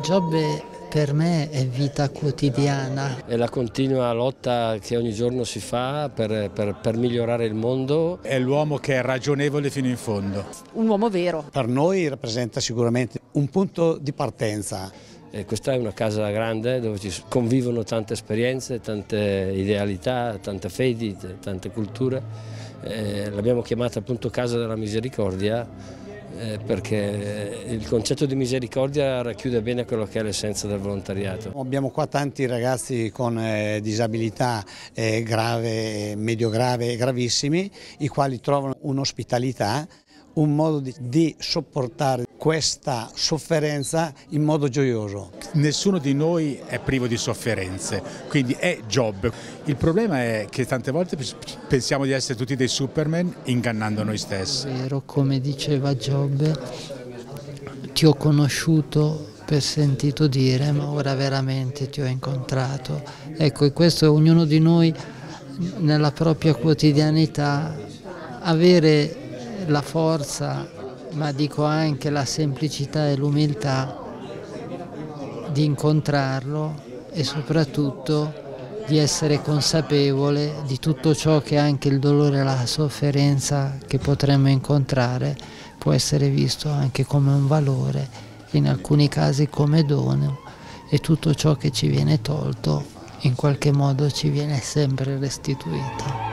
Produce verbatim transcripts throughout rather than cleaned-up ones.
Giobbe per me è vita quotidiana. È la continua lotta che ogni giorno si fa per, per, per migliorare il mondo. È l'uomo che è ragionevole fino in fondo. Un uomo vero. Per noi rappresenta sicuramente un punto di partenza. E questa è una casa grande dove ci convivono tante esperienze, tante idealità, tante fedi, tante culture. Eh, l'abbiamo chiamata appunto Casa della Misericordia. Eh, perché il concetto di misericordia racchiude bene quello che è l'essenza del volontariato. Abbiamo qua tanti ragazzi con eh, disabilità eh, grave, medio grave e gravissimi, i quali trovano un'ospitalità, un modo di, di sopportare questa sofferenza in modo gioioso. Nessuno di noi è privo di sofferenze, quindi è Job. Il problema è che tante volte pensiamo di essere tutti dei Superman ingannando noi stessi. È vero, come diceva Giobbe, ti ho conosciuto per sentito dire, ma ora veramente ti ho incontrato. Ecco, e questo è ognuno di noi nella propria quotidianità, avere la forza, ma dico anche la semplicità e l'umiltà di incontrarlo e soprattutto di essere consapevole di tutto ciò che anche il dolore e la sofferenza che potremmo incontrare può essere visto anche come un valore, in alcuni casi come dono, e tutto ciò che ci viene tolto in qualche modo ci viene sempre restituito.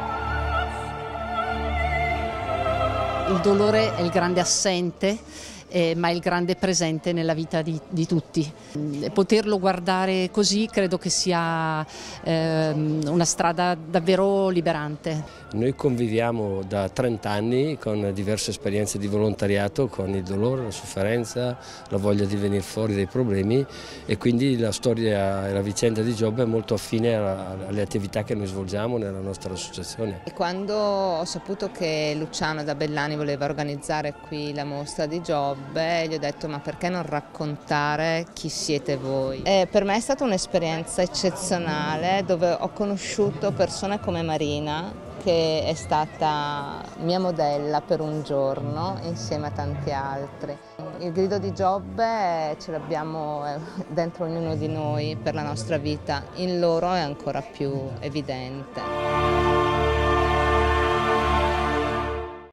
Il dolore è il grande assente, eh, ma è il grande presente nella vita di, di tutti. Poterlo guardare così credo che sia eh, una strada davvero liberante. Noi conviviamo da trent'anni con diverse esperienze di volontariato, con il dolore, la sofferenza, la voglia di venire fuori dai problemi, e quindi la storia e la vicenda di Giobbe è molto affine alle attività che noi svolgiamo nella nostra associazione. E quando ho saputo che Luciano da Bellani voleva organizzare qui la mostra di Giobbe, gli ho detto: ma perché non raccontare chi siete voi? E per me è stata un'esperienza eccezionale, dove ho conosciuto persone come Marina, che è stata mia modella per un giorno insieme a tanti altri. Il grido di Giobbe ce l'abbiamo dentro ognuno di noi per la nostra vita, in loro è ancora più evidente.